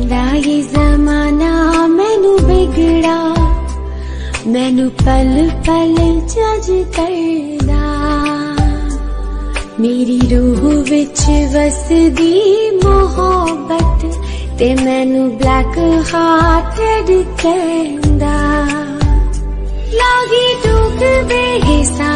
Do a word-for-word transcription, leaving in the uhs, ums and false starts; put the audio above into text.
कहंदा ये जमाना मैनू बिगड़ा, मैनू पल पल जज करदा। मेरी रूह विच वसदी मोहब्बत ते मैनू ब्लैक हार्टेड कहंदा। लागी टूक बेहिसाब